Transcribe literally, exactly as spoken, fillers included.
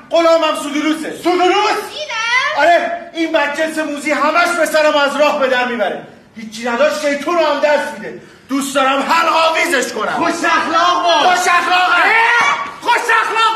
غلامم سودولوسه. سودولوس؟ آره این بدجنس موزی همش پسرم از راه به در میبره. هیچی نداشت شیطون رو هم دست میده. دوست دارم هر آویزش کنم. خوش اخلاق خوش اخلاقه. خوش اخلاق